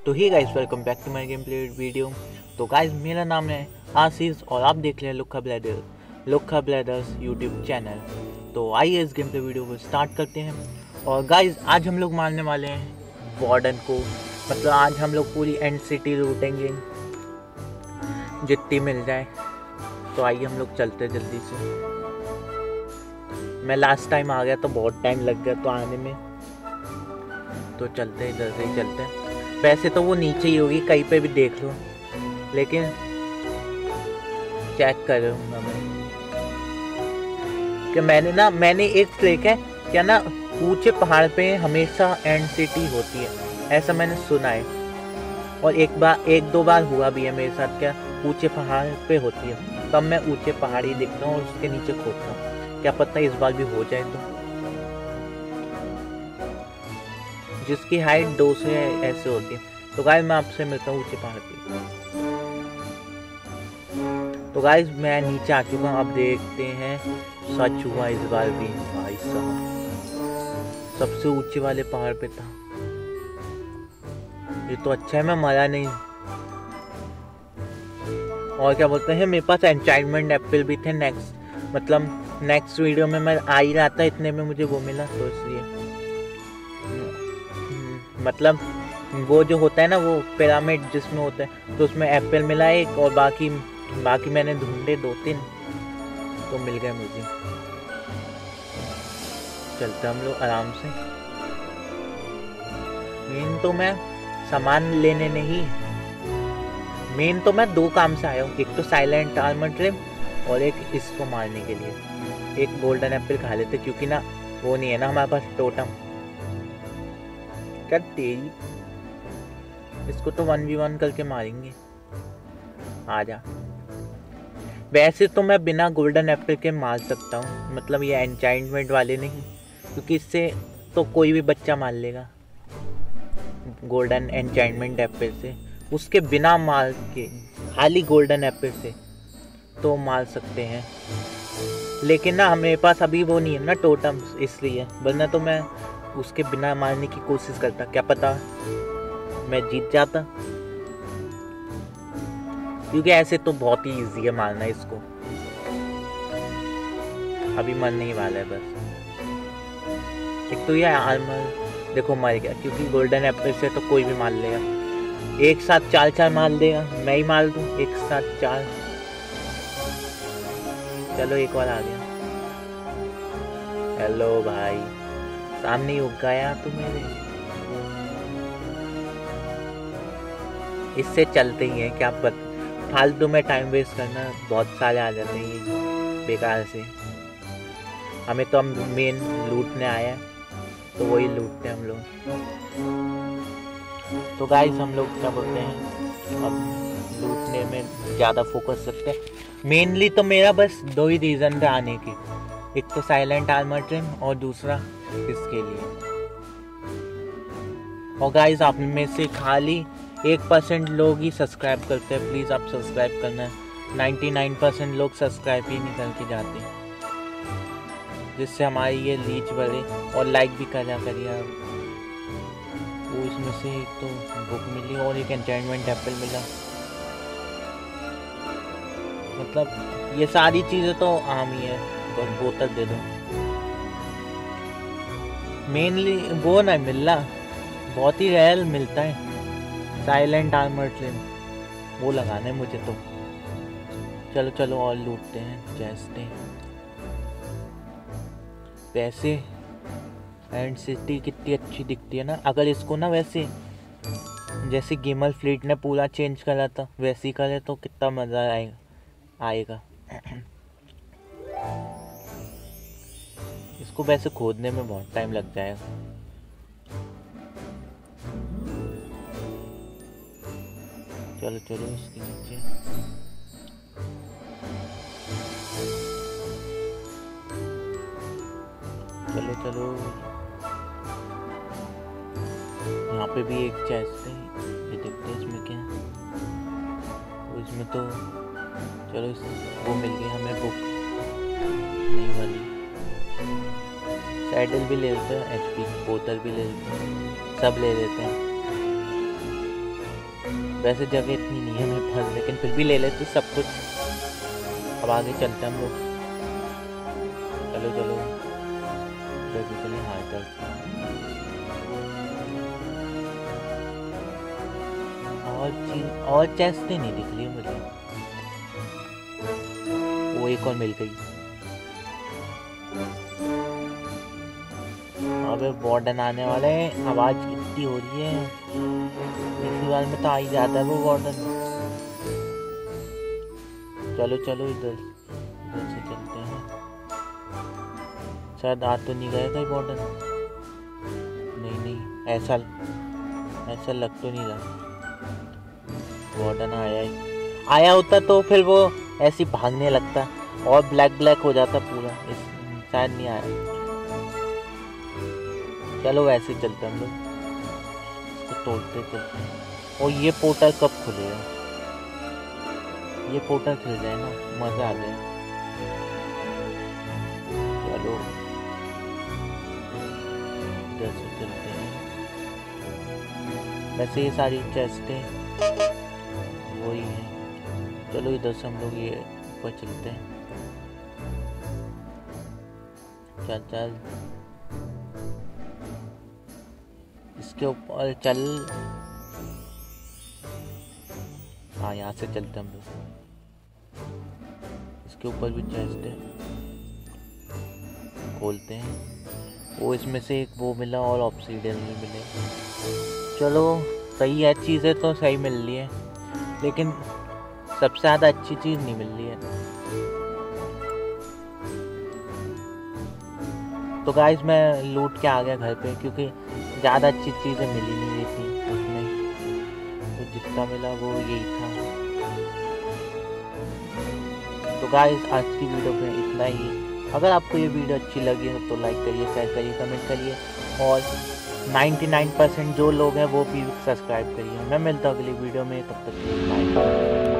तो hi guys welcome back to my gameplay video. तो guys मेरा नाम है आशीष और आप देख रहे हैं लुक्खा ब्लेडर्स यूट्यूब चैनल। तो आइए इस गेम प्ले वीडियो को स्टार्ट करते हैं। और गाइस आज हम लोग मारने वाले हैं वार्डन को, मतलब आज हम लोग पूरी एंड सिटी लूटेंगे जितनी मिल जाए। तो आइए हम लोग चलते हैं जल्दी से। मैं लास्ट टाइम आ गया तो बहुत टाइम लग गया तो आने में, तो चलते हैं जल्दी ही चलते हैं। वैसे तो वो नीचे ही होगी, कहीं पे भी देख लो, लेकिन चेक कर लूँगा मैं कि मैंने एक ट्रिक है क्या ना, ऊंचे पहाड़ पे हमेशा एंड सिटी होती है, ऐसा मैंने सुना है। और एक दो बार हुआ भी है मेरे साथ, क्या ऊंचे पहाड़ पे होती है, तब मैं ऊंचे पहाड़ ही देखता हूँ और उसके नीचे खोदता हूँ। क्या पता इस बार भी हो जाए। तो जिसकी हाइट 2 से ऐसे होती है। तो गाइस मैं आपसे मिलता हूँ ऊंचे पहाड़ पे। तो गाइस मैं नीचे आ चुका हूँ, अब देखते हैं सच हुआ इस बार भी। भाई साहब सबसे ऊंचे वाले पहाड़ पे था, ये तो अच्छा है मैं मरा नहीं। और क्या बोलते हैं, मेरे पास एन्चांटमेंट एप्पल भी थे। नेक्स्ट वीडियो में मैं आ ही रहा था, इतने में मुझे वो मिला, तो इसलिए मतलब वो जो होता है ना, वो पिरामिड जिसमें होता है, तो उसमें एप्पल मिला एक, और बाकी मैंने ढूंढे 2-3 तो मिल गए मुझे। चलते हम लोग आराम से। मेन तो मैं सामान लेने नहीं, मेन तो मैं 2 काम से आया हूँ। एक तो साइलेंट आर्मर ट्रिम और एक इसको मारने के लिए। एक गोल्डन एप्पल खा लेते, क्योंकि ना वो नहीं है ना हमारे पास टोटम। क्या तेरी, इसको तो 1v1 करके मारेंगे। आजा। वैसे तो मैं बिना गोल्डन एप्पल के मार सकता हूँ, मतलब ये एन्चांटमेंट वाले नहीं, क्योंकि इससे तो कोई भी बच्चा मार लेगा गोल्डन एन्चांटमेंट एप्पल से। उसके बिना मार के खाली गोल्डन एप्पल से तो मार सकते हैं, लेकिन ना मेरे पास अभी वो नहीं है ना टोटम, इसलिए। वरना तो मैं उसके बिना मारने की कोशिश करता, क्या पता मैं जीत जाता, क्योंकि ऐसे तो बहुत ही इजी है मारना इसको। अभी मरने ही वाला है बस। एक तो ये आर्मर देखो मर गया, क्योंकि गोल्डन एप्पल से तो कोई भी मार लेगा। एक साथ 4 मार देगा, मैं ही मार दूं एक साथ 4। चलो एक बार आ गया। हेलो भाई, सामने ही उग गया तू मेरे। इससे चलते ही हैं, क्या फालतू में टाइम वेस्ट करना, बहुत सारे आ जाते हैं बेकार से। हमें तो हम मेन लूटने आया, तो वही लूटते हैं हम लोग। तो गाइस हम लोग क्या बोलते हैं, अब लूटने में ज़्यादा फोकस रखते हैं। मेनली तो मेरा बस 2 ही रीज़न थे आने की, एक तो साइलेंट आर्मर ट्रिम और दूसरा इसके लिए। और गाइस आप में से खाली 1% लोग ही सब्सक्राइब करते हैं, प्लीज़ आप सब्सक्राइब करना। 99% लोग सब्सक्राइब ही नहीं करके जाते, जिससे हमारी ये रीच बढ़े। और लाइक भी करा करिए आप। वो इसमें से एक तो बुक मिली और एक एन्चांटमेंट एप्पल मिला, मतलब ये सारी चीज़ें तो आम ही है। तो बोतल दे दो, मेनली वो नहीं मिल रहा, बहुत ही रेयर मिलता है साइलेंट आर्मर ट्रिम, वो लगाना है मुझे। तो चलो चलो और लूटते हैं जैसे। वैसे एंड सिटी कितनी अच्छी दिखती है ना, अगर इसको ना वैसे जैसे गेमर फ्लीट ने पूरा चेंज करा था वैसे ही करे तो कितना मज़ा आएगा। इसको वैसे खोदने में बहुत टाइम लग जाएगा। चलो चलो इसके नीचे। चलो चलो, यहाँ पे भी एक चेस्ट है, ये देखते हैं इसमें क्या है। तो इसमें तो चलो वो मिल गई हमें बुक नहीं वाली। सैडल भी ले लेते हैं, HP बोतल भी ले लेते हैं, सब ले लेते हैं। वैसे जगह इतनी नहीं है मेरे पास, लेकिन फिर भी ले लेते सब कुछ। अब आगे चलते हैं हम लोग। चलो चलो बेसिकली हार्टर और चीज और चेस्टें नहीं दिख रही मुझे। वो एक और मिल गई। अबे वार्डन आने वाले हैं, आवाज कितनी हो रही है। इसी बार में तो आ ही जाता है वो वार्डन। चलो चलो इधर से चलते हैं। शायद आ तो नहीं गया कोई वार्डन। नहीं नहीं, ऐसा लग तो नहीं रहा वार्डन आया होता तो फिर वो ऐसे भागने लगता और ब्लैक हो जाता पूरा। शायद नहीं आया। चलो वैसे चलते हम लोग, इसको तोड़ते चलते हैं। और ये पोर्टल कब खुलेगा? ये पोर्टल खुल जाए ना, मजा आ जाए। चलो इधर से चलते हैं। वैसे ये सारी चेस्टें वही है। चलो इधर से हम लोग ये ऊपर चलते हैं। चल इसके ऊपर चल। हाँ यहाँ से चलते हम लोग। इसके ऊपर भी चेस्ट है, खोलते हैं। वो इसमें से एक वो मिला और ऑब्सीडियन भी मिले। चलो सही है, चीज़ें तो सही मिल रही है, लेकिन सबसे ज़्यादा अच्छी चीज़ नहीं मिल रही है। तो गाइस मैं लूट के आ गया घर पे, क्योंकि ज़्यादा अच्छी चीज़ें मिली नहीं रही थी उसमें। तो जितना मिला वो यही था। तो गाइस आज की वीडियो में इतना ही। अगर आपको ये वीडियो अच्छी लगी हो तो लाइक करिए, शेयर करिए, कमेंट करिए, और 99% जो लोग हैं वो भी सब्सक्राइब करिए। मैं मिलता हूँ अगली वीडियो में, तब तक बाय।